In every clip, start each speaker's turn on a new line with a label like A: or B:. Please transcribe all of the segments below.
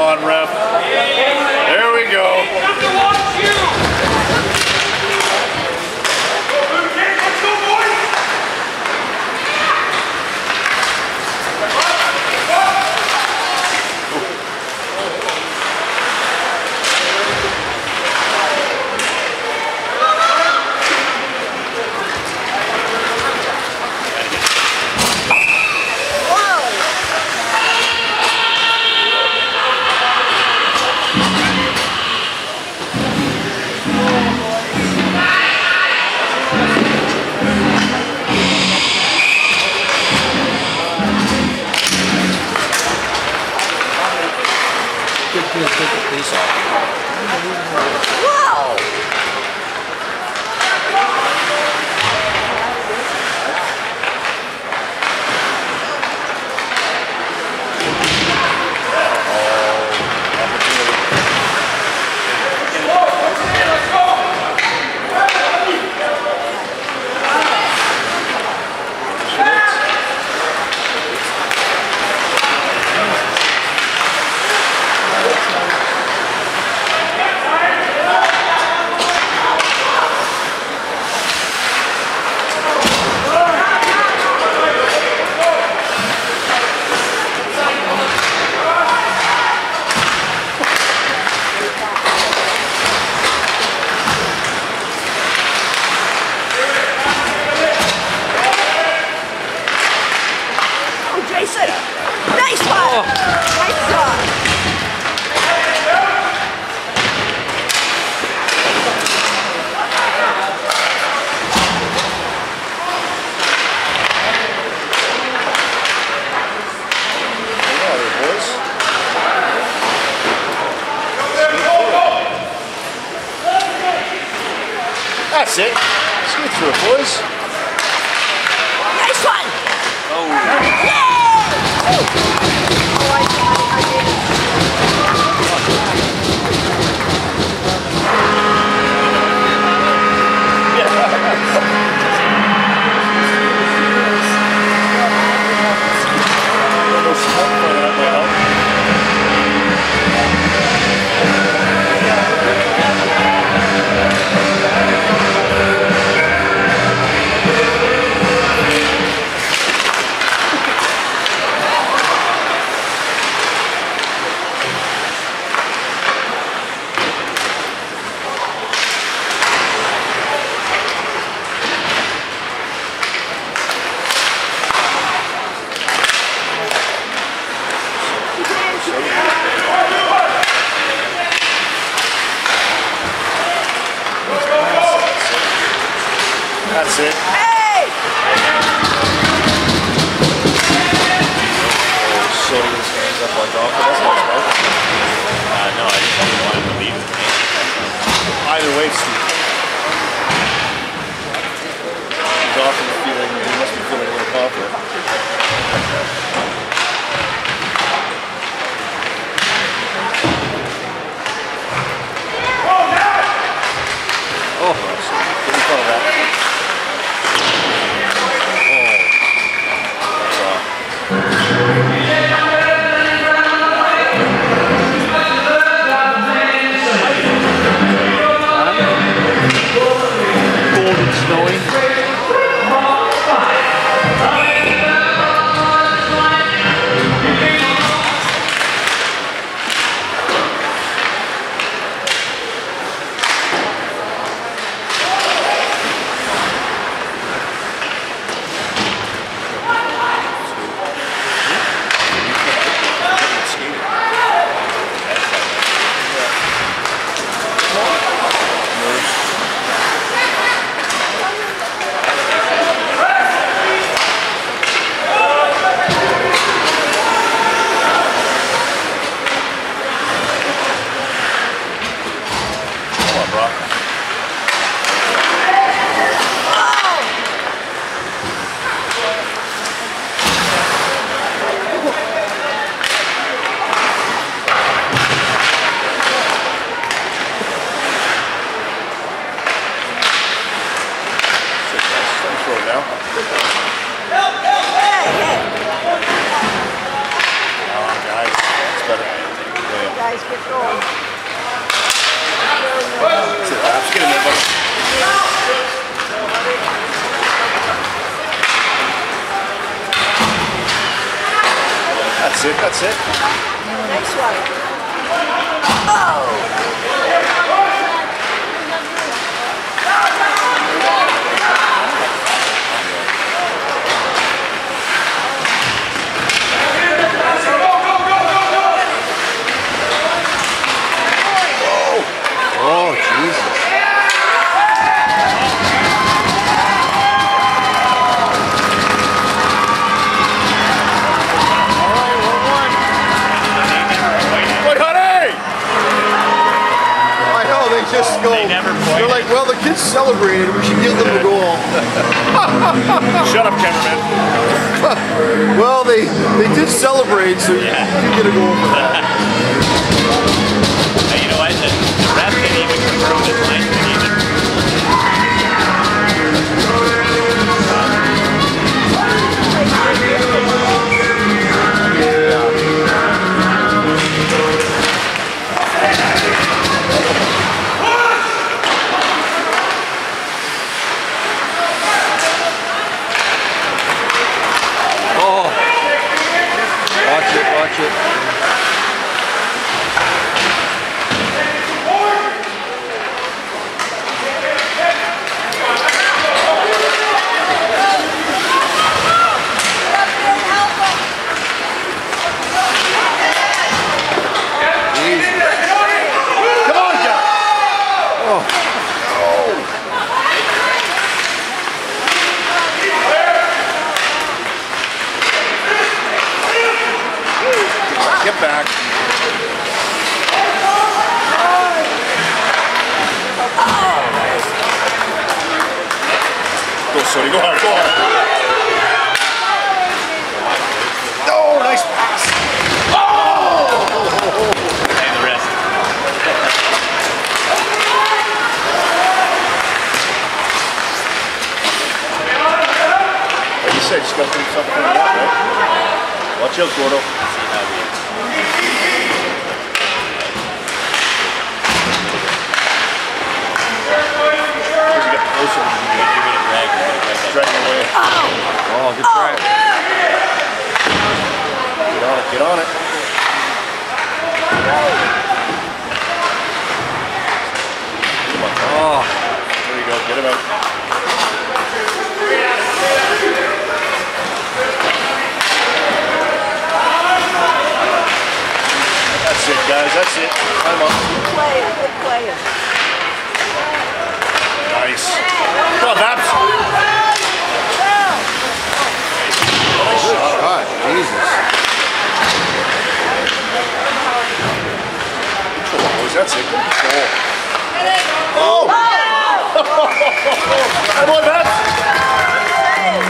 A: on, ref. There we go.
B: Whoa! Jason! Nice one! Oh. Nice shot!
A: That's it. Scoot through it, boys.
B: Nice one!
A: Oh.
B: Yeah!
A: That's it.
B: Hey!
A: Oh, so his hands up like off, but that's not smart.
C: No, I just didn't want him to leave with me.
A: Either way, Steve. He's often feeling, he must be feeling a little confident. Oh, get in front of that. Oh.
B: guys. Get going.
A: That's it, Babs. Get in there, buddy. That's it, that's it.
B: Nice one. Oh!
A: Oh, Jesus. Wait, honey! I know, they just go.
C: They never point.
A: They're like, well, the kids celebrated. We should give them a goal. Shut up, cameraman. Well, they did celebrate, so you get a goal for that.
C: Hey, you know what? The ref didn't even confirm this linesman either.
D: Oh, watch it.
A: Come on, Jack. Get back. Go, Sonny. Go hard. Go hard. Oh, nice pass.
C: And the rest.
A: Like you said, just got to do something like that, right? Watch out, Gordo.
C: See how we...
A: As you get closer,
C: You're gonna drag, you're gonna drag that.
A: dragging away.
D: Oh, good try.
A: Get on it.
D: Oh,
A: There you go. Get him out. That's it, guys. That's it. Time up.
B: Good playing. Good playing.
A: Nice. Come on, Babs. Nice shot.
D: Jesus.
A: Control, boys. That's it. Good control. Oh! Come on, Babs.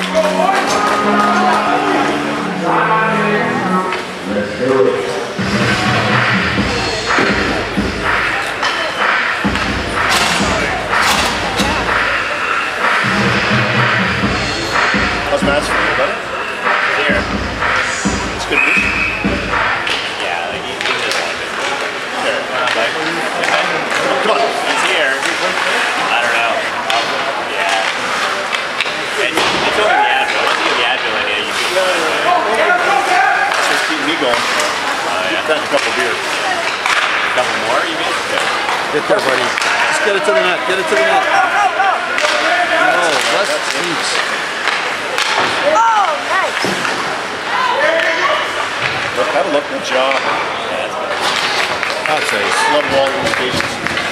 A: How's Matt's for you, buddy?
C: Here.
A: It's good news.
C: Yeah, like he just wanted it.
A: There.
C: Like,
A: Come on.
C: he's here. I don't know. Yeah. And it's only the Advil. Once you get the Advil in you, you feel fine, right?
A: That's what's keeping me going.
C: Yeah.
A: Had a couple beers.
C: A couple more, you mean?
D: Get there, buddy. Just get it to the net. Get it to the net. No, that's deep.
B: Oh, nice.
A: Look, have a look. Good job.
C: Yeah, that's good.
D: That's ace.
A: Love all the indications.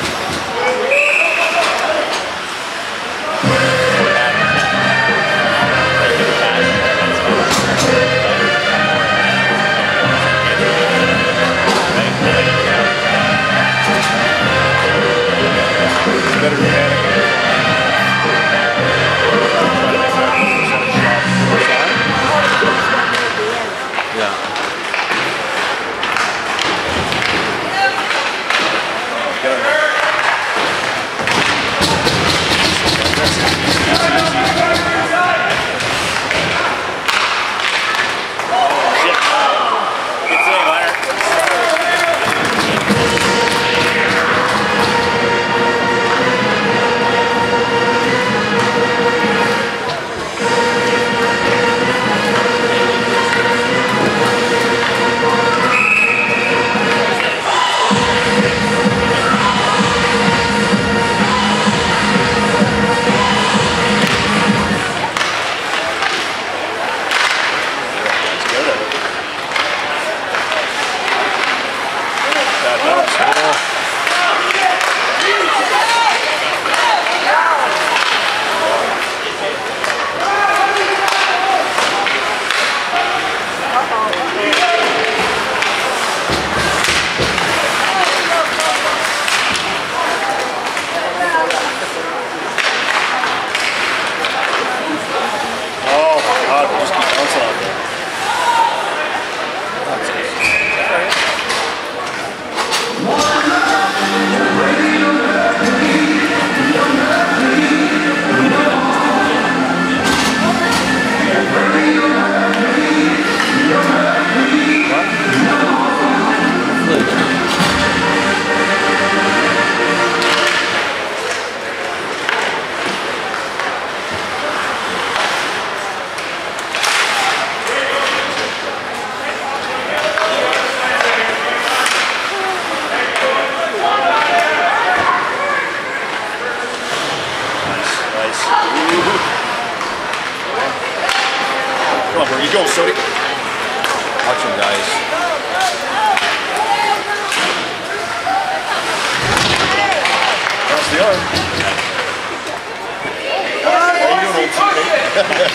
A: Better than panic.
D: Yeah.
A: Get on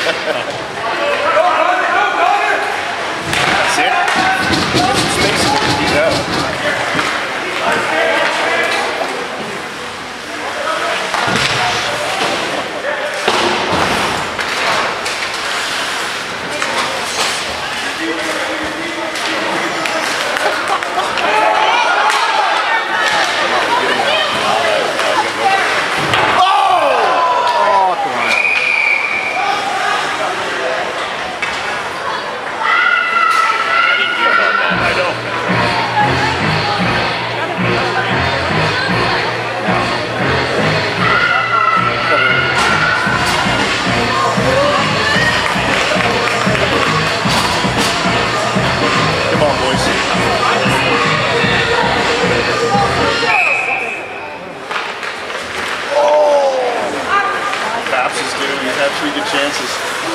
A: See it? Get some space in there. Yeah. Three good chances.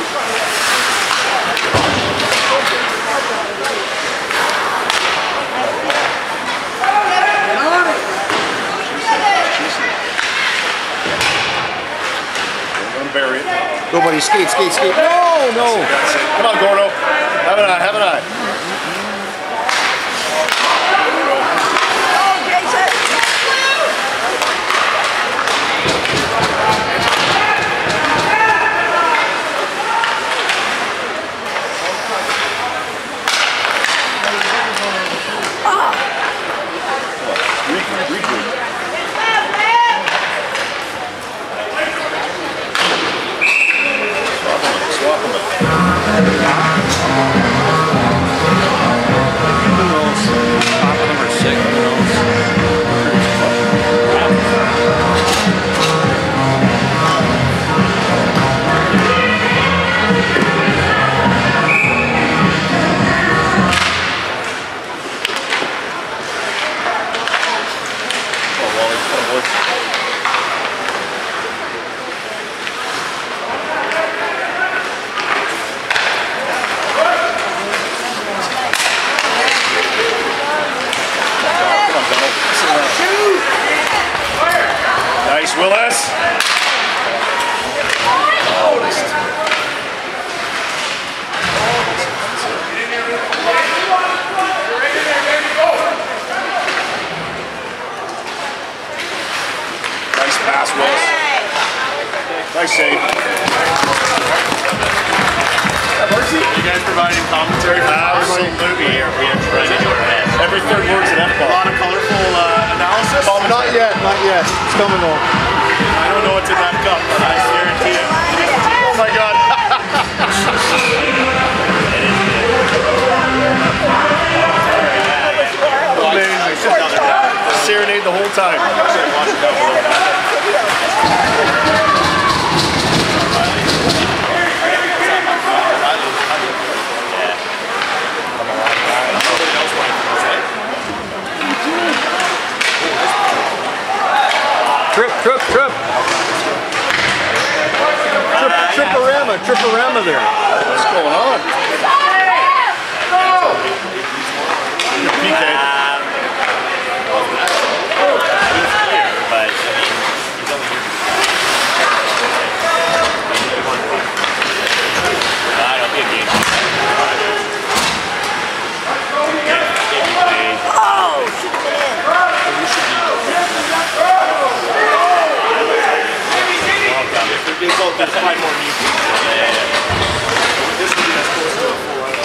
A: Don't bury it.
D: Go, buddy. Skate, skate, skate. No, no.
A: That's it. Come on, Gordo. Have an eye, have an eye. Nice, Willis. Nice pass, Willis. Nice save. You guys providing commentary?
C: Absolutely. We are trying to do our best.
A: Every third word's an F-bomb.
C: A lot of colorful analysis.
D: Not yet, not yet. It's coming though.
C: I don't know what's in that cup, but I guarantee you.
A: Oh my God. Amazing. Serenade the whole time.
D: Triporama there.
A: What's going on? PK.
C: But I mean, he's only here. It'll be a game. There's 5 more new people. This would be as close to a full run.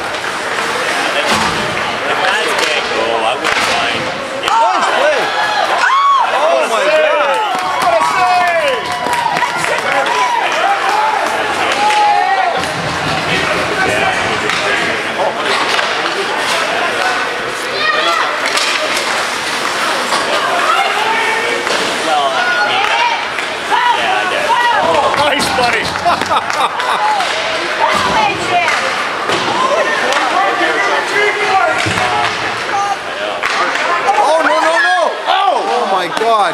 C: If that's big goal, I wouldn't mind.
D: Nice play! Oh my God!
A: What a save!
C: Well, I mean, yeah, I guess.
A: Nice, buddy.
D: Oh, no, no, no! Oh my God!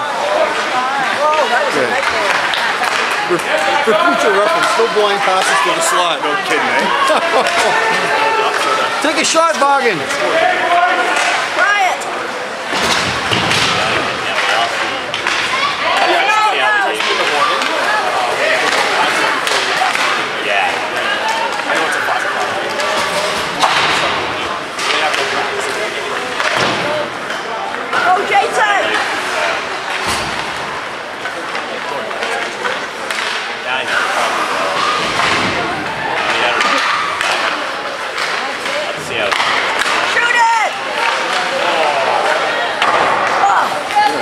D: For future reference, no blind passes to the slot.
A: No kidding, eh?
D: Take a shot, Boggin.
B: Try it.
C: Yeah.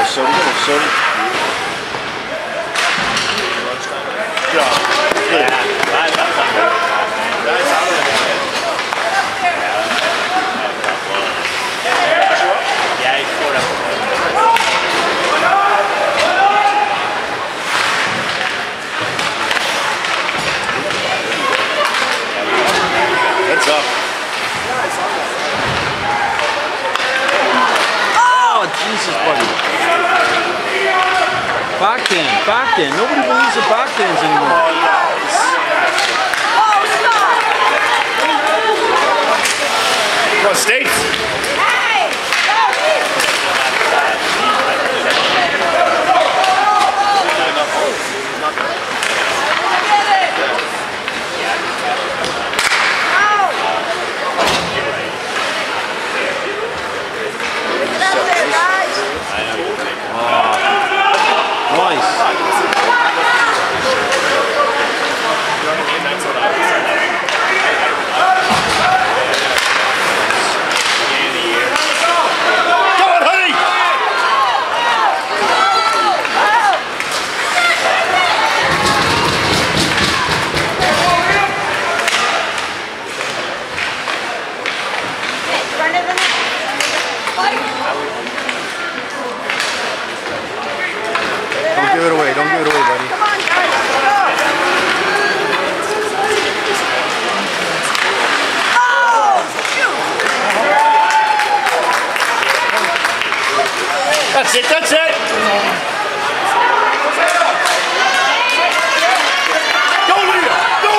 A: soda, get a soda. Yeah.
C: Yeah, he scored up.
A: Heads up.
D: Oh, Jesus, buddy. Backhand. Nobody believes in backhands anymore.
B: Oh, stop!
A: Come on, States.
B: Hey!
D: Nice.
A: Go on, honey.
B: Front of the net.
A: Don't give it away. Don't give it away, buddy.
B: Come on, guys. Oh, shoot.
A: That's it. That's it. Go, Leah. Go,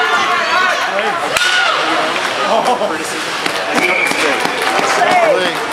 A: Leah.
C: Criticism.
A: Play.